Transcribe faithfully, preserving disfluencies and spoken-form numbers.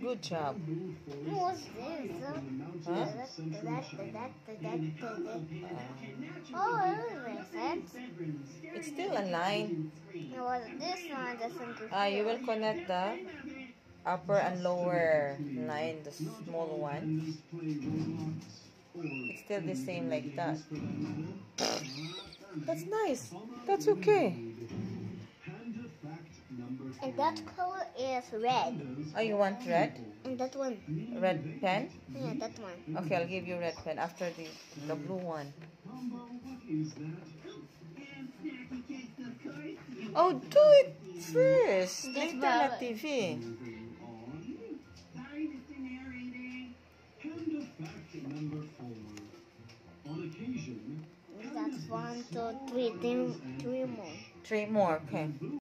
Good job. What's this? Huh? Oh, it makes sense. It's still a line. No, this one doesn't do. Ah, you will connect the upper and lower line, the small one. It's still the same like that. That's nice. That's okay. And that color is red. Oh, you want red? And that one. Red pen? Yeah, that one. Okay, I'll give you red pen after the, the blue one. Oh, do it first. That's Later bad. na T V. That's one, two, three, three, three more. Three more, okay.